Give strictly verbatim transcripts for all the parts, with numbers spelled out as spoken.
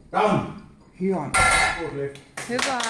Down. Hion. Hyvä.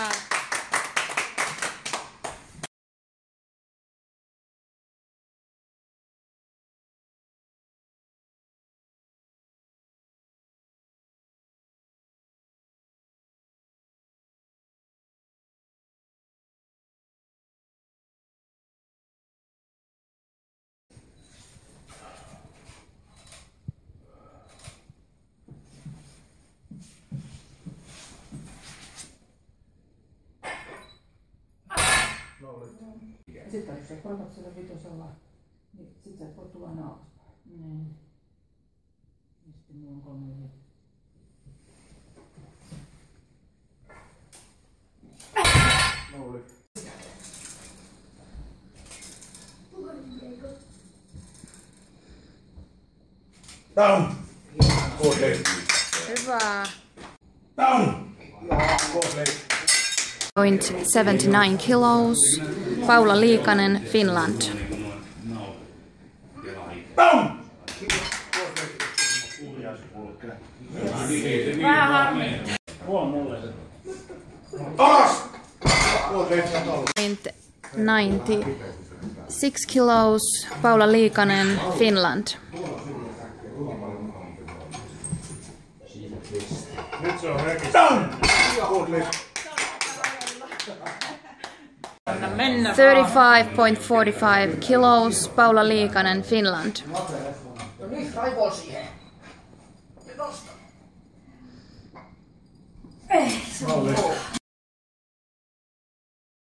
Ja sitten jos sä korvat sillä vitosella, niin sit sä et voi tulla aina alaspäin. Niin. Ja sitten mulla on kolme viisi. Down. Good leg. Hyvä. Down. Good leg. point seventy-nine kilos. Paula Liikanen, Finland. Down. Vähän harmi. Alas. Good leg. point ninety-six kilos. Paula Liikanen, Finland. Down. Good leg. thirty-five point four five kilos. Paula Liikanen, Finland. No niin, raivoo siihen. Nosta. Ei, se on